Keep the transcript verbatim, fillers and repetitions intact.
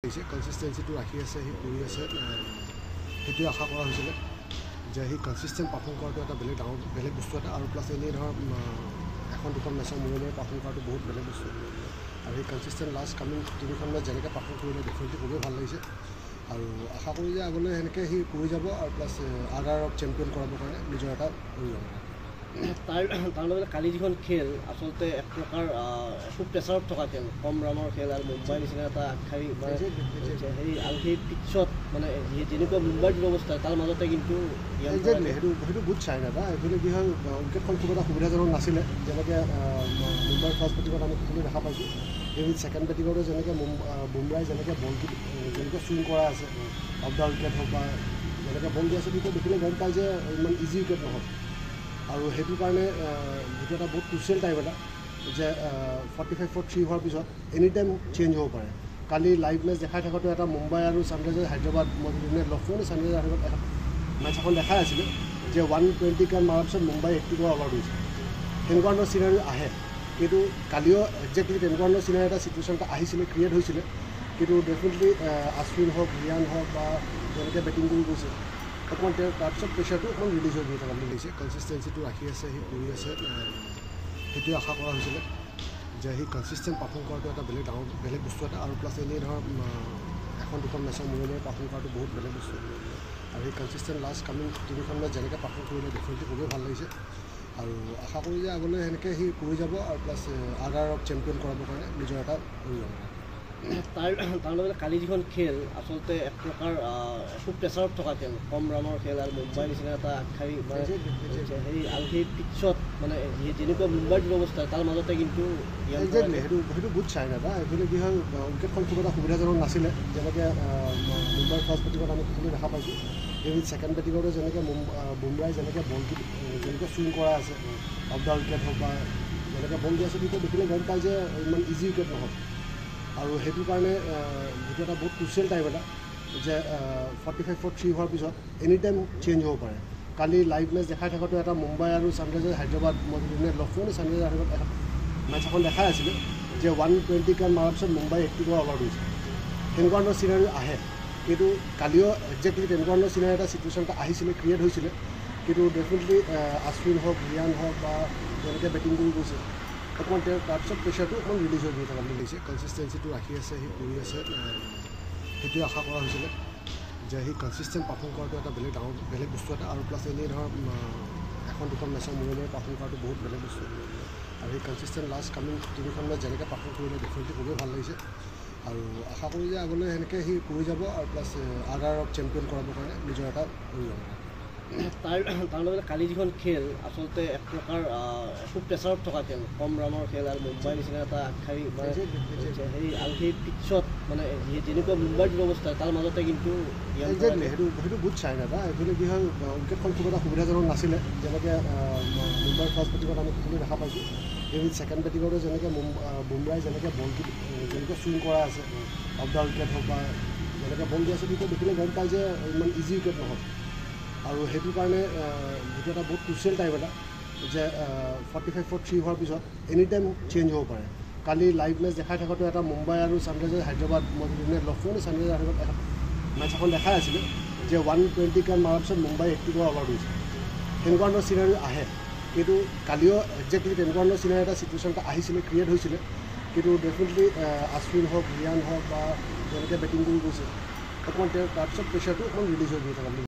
কনসিষ্টেন্সিটো ৰাখি আছে, সি কৰি আছে, সেইটোৱে আশা কৰা হৈছিলে যে সি কনচিষ্টেণ্ট পাৰফৰ্ম কৰাটো এটা বেলেগ ডাঙৰ বেলেগ বস্তু এটা, আৰু প্লাছ এনেই ধৰক এখন দুখন মেচৰ মূৰে মূৰে পাৰফৰ্ম কৰাটো বহুত বেলেগ বস্তু, আৰু সেই কনচিষ্টেণ্ট লাষ্ট কামিং তিনিখন মেচ যেনেকৈ পাৰফৰ্ম কৰিলে দেখুৱাইটো খুবেই ভাল লাগিছে, আৰু আশা কৰোঁ যে আগলৈ সেনেকৈ সি কৰি যাব, আৰু প্লাছ আদাৰক চেম্পিয়ন কৰাবৰ কাৰণে নিজৰ এটা কৰি যাব। তাৰ তাৰ লগতে কালি যিখন খেল আচলতে এক প্ৰকাৰ খুব প্ৰেছাৰত থকা খেল, কম ৰানৰ খেল, আৰু মুম্বাইৰ নিচিনা এটা আগশাৰী মানে হেৰি, আৰু সেই পিছত মানে যেনেকুৱা মুম্বাইৰ ব্যৱস্থা তাৰ মাজতে কিন্তু একজেক্টলি সেইটো সেইটো গুড চাইন এটা। এইফালে কি হয়, উইকেটখন খুব এটা সুবিধাজনক নাছিলে, যেনেকৈ মুম্বাইৰ ফাৰ্ষ্ট বেটিঙত আমি সকলোৱে দেখা পাইছোঁ, এই ছেকেণ্ড বেটিঙতো যেনেকৈ বুমৰাই যেনেকৈ বল যেনেকৈ চুইং কৰা আছে, অফ দ্য উইকেট হওক বা যেনেকৈ বল দি আছে, তেতিয়া দেখিলে গম পায় যে ইমান ইজি উইকেট নহয়, আৰু সেইটো কাৰণে যিটো এটা বহুত ক্ৰুচিয়েল টাইম এটা, যে ফৰ্টি ফাইভ ফৰ থ্ৰী হোৱাৰ পিছত এনি টাইম চেঞ্জ হ'ব পাৰে। কালি লাইভ মেচ দেখাই থকাটো এটা মুম্বাই আৰু ছানৰাইজাৰ্ছ হায়দৰাবাদ, মই যোনে লগ কৰোঁ ছানৰাইজাৰ্ছ হায়দৰাবাদ মেচ এখন দেখাই আছিলে যে ওৱান টুৱেণ্টি ৰান মাৰাৰ পিছত মুম্বাই এইট্টি কৰা অল আউট হৈছে, তেনেকুৱা ধৰণৰ চিনাৰী আহে। কিন্তু কালিও একজেক্টলি তেনেকুৱা ধৰণৰ চিনাৰী এটা চিটুৱেশ্যন এটা আহিছিলে, ক্ৰিয়েট হৈছিলে, কিন্তু ডেফিনেটলি আশ্বিন হওক, ৰিয়ান হওক বা যেনেকৈ বেটিং কৰি গৈছে, অকণমান তেওঁ তাৰপিছত প্ৰেছাৰটো অকণমান ৰিলিজ হৈ গৈ থকা বুলি লাগিছে। কনচিষ্টেন্সিটো ৰাখি আছে, সি কৰি আছে, সেইটোৱে আশা কৰা হৈছিলে যে সি কনচিষ্টেণ্ট পাৰফৰ্ম কৰাটো এটা বেলেগ ডাঙৰ বেলেগ বস্তু এটা, আৰু প্লাছ এনেই ধৰক এখন দুখন মেচৰ মূৰে মূৰে পাৰফৰ্ম কৰাটো বহুত বেলেগ বস্তু, আৰু সেই কনচিষ্টেণ্ট লাষ্ট কামিং তিনিখন মেচ যেনেকৈ পাৰফৰ্ম কৰিলে দেখুৱাইটো খুবেই ভাল লাগিছে, আৰু আশা কৰোঁ যে আগলৈ সেনেকৈ সি কৰি যাব, আৰু প্লাছ আদাৰক চেম্পিয়ন কৰাবৰ কাৰণে নিজৰ এটা কৰি যাব। তাৰ তাৰ লগতে কালি যিখন খেল আচলতে এক প্ৰকাৰ খুব প্ৰেছাৰত থকা খেল, কম ৰানৰ খেল, আৰু মুম্বাইৰ নিচিনা এটা আগশাৰী মানে হেৰি, আৰু সেই পিছত মানে যেনেকুৱা মুম্বাইৰ ব্যৱস্থা তাৰ মাজতে কিন্তু একজেক্টলি সেইটো সেইটো গুড চাইন এটা। এইফালে কি হয়, উইকেটখন খুব এটা সুবিধাজনক নাছিলে, যেনেকৈ মুম্বাইৰ ফাৰ্ষ্ট বেটিঙত আমি সকলোৱে দেখা পাইছোঁ, এই ছেকেণ্ড বেটিঙতো যেনেকৈ বুমৰাই যেনেকৈ বল যেনেকৈ চুইং কৰা আছে, অফ দ্য উইকেট হওক বা যেনেকৈ বল দি আছে, তেতিয়া দেখিলে গম পায় যে ইমান ইজি উইকেট নহয়, আৰু সেইটো কাৰণে যিটো এটা বহুত ক্ৰুচিয়েল টাইম এটা, যে ফৰ্টি ফাইভ ফৰ থ্ৰী হোৱাৰ পিছত এনি টাইম চেঞ্জ হ'ব পাৰে। কালি লাইভ মেচ দেখাই থকাটো এটা মুম্বাই আৰু ছানৰাইজাৰ্ছ হায়দৰাবাদ, মই যোনে লগ কৰোঁ ছানৰাইজাৰ্ছ হায়দৰাবাদ মেচ এখন দেখাই আছিলে যে ওৱান টুৱেণ্টি ৰান মাৰাৰ পিছত মুম্বাই এইট্টি কৰা অল আউট হৈছে, তেনেকুৱা ধৰণৰ চিনাৰী আহে। কিন্তু কালিও একজেক্টলি তেনেকুৱা ধৰণৰ চিনাৰী এটা চিটুৱেশ্যন এটা আহিছিলে, ক্ৰিয়েট হৈছিলে, কিন্তু ডেফিনেটলি আশ্বিন হওক, ৰিয়ান হওক বা যেনেকৈ বেটিং কৰি গৈছে, অকণমান তেওঁ তাৰপিছত প্ৰেছাৰটো অকণমান ৰিলিজ হৈ গৈ থকা বুলি লাগিছে। কনচিষ্টেন্সিটো ৰাখি আছে, সি কৰি আছে, সেইটোৱে আশা কৰা হৈছিলে যে সি কনচিষ্টেণ্ট পাৰফৰ্ম কৰাটো এটা বেলেগ ডাঙৰ বেলেগ বস্তু এটা, আৰু প্লাছ এনেই ধৰক এখন দুখন মেচৰ মূৰে মূৰে পাৰফৰ্ম কৰাটো বহুত বেলেগ বস্তু, আৰু সেই কনচিষ্টেণ্ট লাষ্ট কামিং তিনিখন মেচ যেনেকৈ পাৰফৰ্ম কৰিলে দেখুৱাইটো খুবেই ভাল লাগিছে, আৰু আশা কৰোঁ যে আগলৈ সেনেকৈ সি কৰি যাব, আৰু প্লাছ আদাৰক চেম্পিয়ন কৰাবৰ কাৰণে নিজৰ এটা কৰি যাব। তাৰ তাৰ লগতে কালি যিখন খেল আচলতে এক প্ৰকাৰ খুব প্ৰেছাৰত থকা খেল, কম ৰানৰ খেল, আৰু মুম্বাইৰ নিচিনা এটা আগশাৰী মানে হেৰি, আৰু সেই পিছত মানে যেনেকুৱা মুম্বাইৰ ব্যৱস্থা তাৰ মাজতে কিন্তু একজেক্টলি সেইটো সেইটো গুড চাইন এটা। এইফালে কি হয়, উইকেটখন খুব এটা সুবিধাজনক নাছিলে, যেনেকৈ মুম্বাইৰ ফাৰ্ষ্ট বেটিঙত আমি সকলোৱে দেখা পাইছোঁ, এই ছেকেণ্ড বেটিঙতো যেনেকৈ বুমৰাই যেনেকৈ বল যেনেকৈ চুইং কৰা আছে, অফ দ্য উইকেট হওক বা যেনেকৈ বল দি আছে, তেতিয়া দেখিলে গম পায় যে ইমান ইজি উইকেট নহয়, আৰু সেইটো কাৰণে যিটো এটা বহুত ক্ৰুচিয়েল টাইম এটা, যে ফৰ্টি ফাইভ ফৰ থ্ৰী হোৱাৰ পিছত এনি টাইম চেঞ্জ হ'ব পাৰে। কালি লাইভ মেচ দেখাই থকাটো এটা মুম্বাই আৰু ছানৰাইজাৰ্ছ হায়দৰাবাদ, মই যোনে লগ কৰোঁ ছানৰাইজাৰ্ছ হায়দৰাবাদ মেচ এখন দেখাই আছিলে যে ওৱান টুৱেণ্টি ৰান মাৰাৰ পিছত মুম্বাই এইট্টি কৰা অল আউট হৈছে, তেনেকুৱা ধৰণৰ চিনাৰী আহে। কিন্তু কালিও একজেক্টলি তেনেকুৱা ধৰণৰ চিনাৰী এটা চিটুৱেশ্যন এটা আহিছিলে, ক্ৰিয়েট হৈছিলে, কিন্তু ডেফিনেটলি আশ্বিন হওক, ৰিয়ান হওক বা যেনেকৈ বেটিং কৰি গৈছে, অকণমান তেওঁ তাৰপিছত প্ৰেছাৰটো অকণমান ৰিলিজ হৈ গৈ থকা বুলি